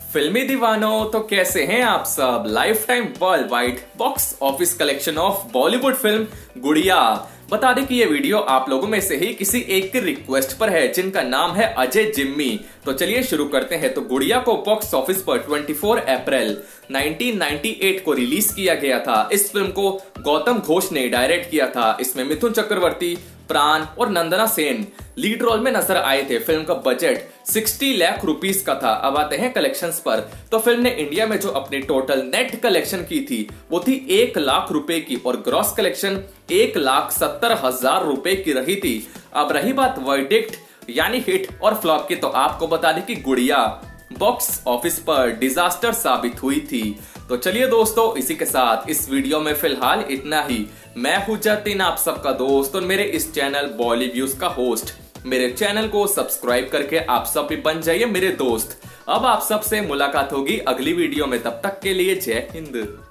फिल्मी दीवानों तो कैसे हैं आप सब। Lifetime worldwide box office collection of Bollywood film Gudiya. बता दें कि ये वीडियो आप लोगों में से ही किसी एक की रिक्वेस्ट पर है जिनका नाम है अजय जिम्मी। तो चलिए शुरू करते हैं। तो गुड़िया को बॉक्स ऑफिस पर 24 अप्रैल 1998 को रिलीज किया गया था। इस फिल्म को गौतम घोष ने डायरेक्ट किया था। इसमें मिथुन चक्रवर्ती, प्राण और नंदना सेन लीड रोल में नजर आए थे। फिल्म का बजट 60 लाख रुपीस का था। अब आते हैं कलेक्शंस पर। तो फिल्म ने इंडिया में जो अपनी टोटल नेट कलेक्शन की थी वो थी 1 लाख रुपए की और ग्रॉस कलेक्शन 1,70,000 रुपए की रही थी। अब रही बात वर्डिक्ट यानी हिट और फ्लॉप की, तो आपको बता दें कि गुड़िया बॉक्स ऑफिस पर डिजास्टर साबित हुई थी। तो चलिए दोस्तों, इसी के साथ इस वीडियो में फिलहाल इतना ही। मैं हूं जतिन, आप सबका दोस्त और मेरे इस चैनल बॉलीव्यूज का होस्ट। मेरे चैनल को सब्सक्राइब करके आप सब भी बन जाइए मेरे दोस्त। अब आप सबसे मुलाकात होगी अगली वीडियो में। तब तक के लिए जय हिंद।